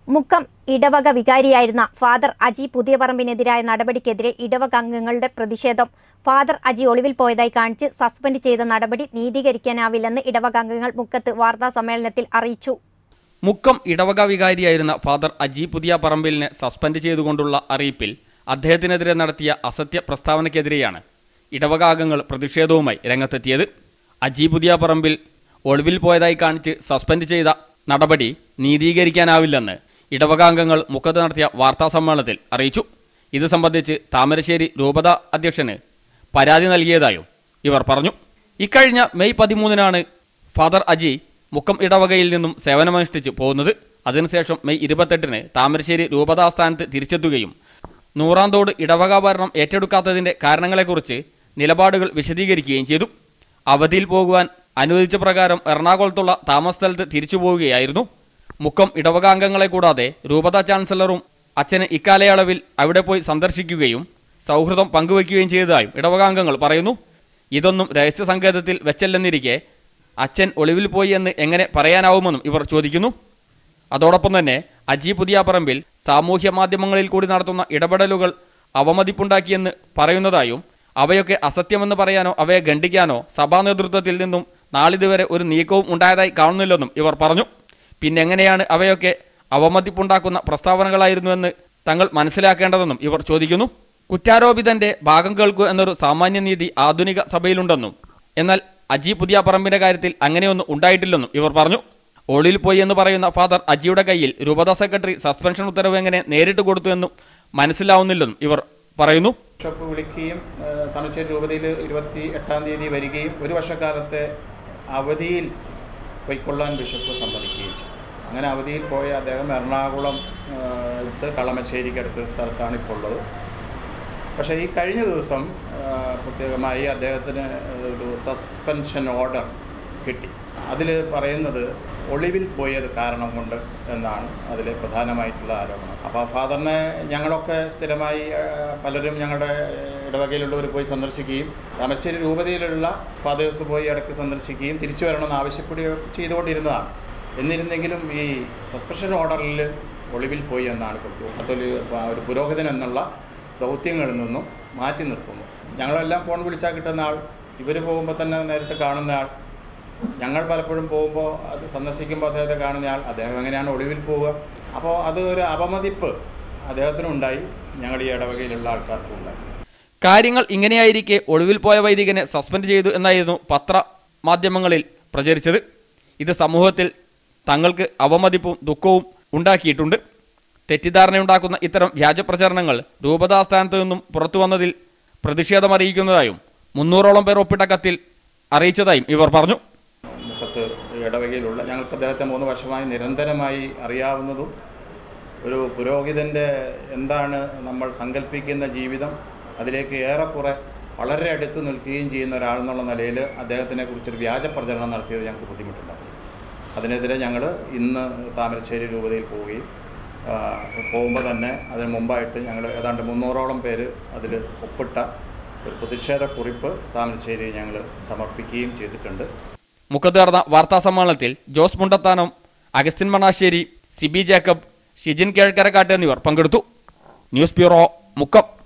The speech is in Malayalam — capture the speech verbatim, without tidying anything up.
മുക്കം ഇടവക വികാരിയായിരുന്ന ഫാദർ അജി പുതിയപറമ്പിനെതിരായ നടപടിക്കെതിരെ ഇടവക അംഗങ്ങളുടെ പ്രതിഷേധം. ഫാദർ അജി ഒളിവിൽ പോയതായി കാണിച്ച് സസ്പെൻഡ് ചെയ്ത നടപടി നീതീകരിക്കാനാവില്ലെന്ന് ഇടവക അംഗങ്ങൾ മുക്കത്ത് വാർത്താ സമ്മേളനത്തിൽ അറിയിച്ചു. മുക്കം ഇടവക വികാരിയായിരുന്ന ഫാദർ അജി പുതിയപറമ്പിലിനെ സസ്പെൻഡ് ചെയ്തുകൊണ്ടുള്ള അറിയിപ്പിൽ അദ്ദേഹത്തിനെതിരെ നടത്തിയ അസത്യ പ്രസ്താവനയ്ക്കെതിരെയാണ് ഇടവക അംഗങ്ങൾ പ്രതിഷേധവുമായി രംഗത്തെത്തിയത്. അജി പുതിയപറമ്പിൽ ഒളിവിൽ പോയതായി കാണിച്ച് സസ്പെൻഡ് ചെയ്ത നടപടി നീതീകരിക്കാനാവില്ലെന്ന് ഇടവകാംഗങ്ങൾ മുക്കത്ത് നടത്തിയ വാർത്താ സമ്മേളനത്തിൽ അറിയിച്ചു. ഇത് സംബന്ധിച്ച് താമരശ്ശേരി രൂപത അധ്യക്ഷന് പരാതി നൽകിയതായും ഇവർ പറഞ്ഞു. ഇക്കഴിഞ്ഞ മെയ് പതിമൂന്നിനാണ് ഫാദർ അജി മുക്കം ഇടവകയിൽ നിന്നും സേവനമനുഷ്ഠിച്ച് പോകുന്നത്. അതിനുശേഷം മെയ് ഇരുപത്തെട്ടിന് താമരശ്ശേരി രൂപതാസ്ഥാനത്ത് തിരിച്ചെത്തുകയും നൂറാന്തോട് ഇടവക ഭരണം ഏറ്റെടുക്കാത്തതിൻ്റെ കാരണങ്ങളെക്കുറിച്ച് നിലപാടുകൾ വിശദീകരിക്കുകയും ചെയ്തു. അവധിയിൽ പോകുവാൻ അനുവദിച്ച പ്രകാരം എറണാകുളത്തുള്ള താമസ സ്ഥലത്ത് തിരിച്ചു പോവുകയായിരുന്നു. മുക്കം ഇടവകാംഗങ്ങളെ കൂടാതെ രൂപതാ ചാൻസലറും അച്ഛന് ഇക്കാലയളവിൽ അവിടെ പോയി സന്ദർശിക്കുകയും സൗഹൃദം പങ്കുവയ്ക്കുകയും ചെയ്തതായും ഇടവകാംഗങ്ങൾ പറയുന്നു. ഇതൊന്നും രഹസ്യ സങ്കേതത്തിൽ വെച്ചല്ലെന്നിരിക്കെ അച്ഛൻ ഒളിവിൽ പോയി എന്ന് എങ്ങനെ പറയാനാവുമെന്നും ഇവർ ചോദിക്കുന്നു. അതോടൊപ്പം തന്നെ അജി പുതിയപറമ്പിൽ സാമൂഹ്യ മാധ്യമങ്ങളിൽ കൂടി നടത്തുന്ന ഇടപെടലുകൾ അവമതിപ്പുണ്ടാക്കിയെന്ന് പറയുന്നതായും അവയൊക്കെ അസത്യമെന്ന് പറയാനോ അവയെ ഖണ്ഡിക്കാനോ സഭാ നേതൃത്വത്തിൽ നിന്നും നാളിതുവരെ ഒരു നീക്കവും ഉണ്ടായതായി കാണുന്നില്ലെന്നും ഇവർ പറഞ്ഞു. പിന്നെങ്ങനെയാണ് അവയൊക്കെ അവമതിപ്പുണ്ടാക്കുന്ന പ്രസ്താവനകളായിരുന്നുവെന്ന് തങ്ങൾ മനസ്സിലാക്കേണ്ടതെന്നും ഇവർ ചോദിക്കുന്നു. കുറ്റാരോപിതന്റെ ഭാഗം കേൾക്കൂ എന്നൊരു സാമാന്യനീതി ആധുനിക സഭയിലുണ്ടെന്നും എന്നാൽ അജി പുതിയപറമ്പിന്റെ കാര്യത്തിൽ അങ്ങനെയൊന്നും ഉണ്ടായിട്ടില്ലെന്നും ഇവർ പറഞ്ഞു. ഒളിയിൽ പോയി എന്ന് പറയുന്ന ഫാദർ അജിയുടെ കയ്യിൽ രൂപതാ സെക്രട്ടറി സസ്പെൻഷൻ ഉത്തരവ് എങ്ങനെ നേരിട്ട് കൊടുത്തു എന്നും മനസ്സിലാവുന്നില്ലെന്നും ഇവർ പറയുന്നു. ബിഷപ്പ് വിളിക്കുകയും താമരശ്ശേരി രൂപതയിൽ ഇരുപത്തി എട്ടാം തീയതി വരികയും ഒരു വർഷക്കാലത്തെ അവധിയിൽ പൊയ്ക്കൊള്ളാൻ ബിഷപ്പ് സമ്മതിക്കുകയും ചെയ്തു. അങ്ങനെ അവധിയിൽ പോയ അദ്ദേഹം എറണാകുളം കളമശ്ശേരിക്കടുത്ത സ്ഥലത്താണ് ഇപ്പോൾ ഉള്ളത്. പക്ഷേ ഈ കഴിഞ്ഞ ദിവസം പ്രത്യേകമായി അദ്ദേഹത്തിന് ഒരു സസ്പെൻഷൻ ഓർഡർ കിട്ടി. അതിൽ പറയുന്നത് ഒളിവിൽ പോയത് കാരണം കൊണ്ട് എന്നാണ് അതിൽ പ്രധാനമായിട്ടുള്ള ആരോപണം. അപ്പോൾ ഫാദറിനെ ഞങ്ങളൊക്കെ സ്ഥിരമായി പലരും ഞങ്ങളുടെ ഇടവകയിലുള്ളവർ പോയി സന്ദർശിക്കുകയും താമരശ്ശേരി രൂപതയിലുള്ള ഫാദേഴ്സ് പോയി ഇടയ്ക്ക് സന്ദർശിക്കുകയും തിരിച്ചു വരണമെന്ന് ആവശ്യപ്പെടുകയോ ചെയ്തുകൊണ്ടിരുന്നതാണ്. എന്നിരുന്നെങ്കിലും ഈ സസ്പെൻഷൻ ഓർഡറിൽ ഒളിവിൽ പോയി എന്നാണ് അതൊരു ഒരു പുരോഹിതൻ എന്നുള്ള ദൗത്യങ്ങളിൽ നിന്നും മാറ്റി നിർത്തുന്നു. ഞങ്ങളെല്ലാം ഫോൺ വിളിച്ചാൽ കിട്ടുന്ന ആൾ, ഇവർ പോകുമ്പോൾ തന്നെ നേരിട്ട് കാണുന്ന ആൾ, ഞങ്ങൾ പലപ്പോഴും പോകുമ്പോൾ അത് സന്ദർശിക്കുമ്പോൾ അദ്ദേഹത്തെ കാണുന്നയാൾ, അദ്ദേഹം എങ്ങനെയാണ് ഒളിവിൽ പോവുക? അപ്പോൾ അത് ഒരു അപമതിപ്പ് അദ്ദേഹത്തിനുണ്ടായി, ഞങ്ങളുടെ ഈ ഇടവകയിലുള്ള ആൾക്കാർക്കും ഉണ്ടായി. കാര്യങ്ങൾ ഇങ്ങനെയായിരിക്കെ ഒളിവിൽ പോയ വൈദികനെ സസ്പെൻഡ് ചെയ്തു എന്നായിരുന്നു പത്രമാധ്യമങ്ങളിൽ പ്രചരിച്ചത്. ഇത് സമൂഹത്തിൽ തങ്ങൾക്ക് അവമതിപ്പും ദുഃഖവും ഉണ്ടാക്കിയിട്ടുണ്ട്. തെറ്റിദ്ധാരണയുണ്ടാക്കുന്ന ഇത്തരം വ്യാജപ്രചരണങ്ങൾ രൂപതാസ്ഥാനത്ത് നിന്നും പുറത്തു വന്നതിൽ പ്രതിഷേധമറിയിക്കുന്നതായും മുന്നൂറോളം പേർ ഒപ്പിട്ട കത്തിൽ അറിയിച്ചതായും ഇവർ പറഞ്ഞു. മുക്കത്ത് ഇടവകയിലുള്ള ഞങ്ങൾക്ക് അദ്ദേഹത്തെ മൂന്ന് വർഷമായി നിരന്തരമായി അറിയാവുന്നതും ഒരു പുരോഹിതൻ്റെ എന്താണ് നമ്മൾ സങ്കല്പിക്കുന്ന ജീവിതം അതിലേക്ക് ഏറെക്കുറെ വളരെ അടുത്ത് നിൽക്കുകയും ചെയ്യുന്ന ഒരാളെന്നുള്ള നിലയിൽ അദ്ദേഹത്തിനെ കുറിച്ചൊരു വ്യാജ പ്രചരണം നടത്തിയത് ഞങ്ങൾക്ക് ബുദ്ധിമുട്ടുണ്ടാകും. അതിനെതിരെ ഞങ്ങൾ ഇന്ന് താമരശ്ശേരി രൂപതയിൽ പോവുകയും പോകുമ്പോൾ തന്നെ അതിന് മുമ്പായിട്ട് ഞങ്ങൾ ഏതാണ്ട് മുന്നൂറോളം പേര് അതിൽ ഒപ്പിട്ട ഒരു പ്രതിഷേധക്കുറിപ്പ് താമരശ്ശേരി ഞങ്ങൾ സമർപ്പിക്കുകയും ചെയ്തിട്ടുണ്ട്. മുക്കത്ത് നടന്ന വാർത്താ സമ്മേളനത്തിൽ ജോസ് മുണ്ടത്താനം, അഗസ്റ്റിൻ മണാശ്ശേരി, സിബി ജേക്കബ്, ഷിജിൻ കിഴക്കരക്കാട്ട് എന്നിവർ പങ്കെടുത്തു. News bureau, Mukkam.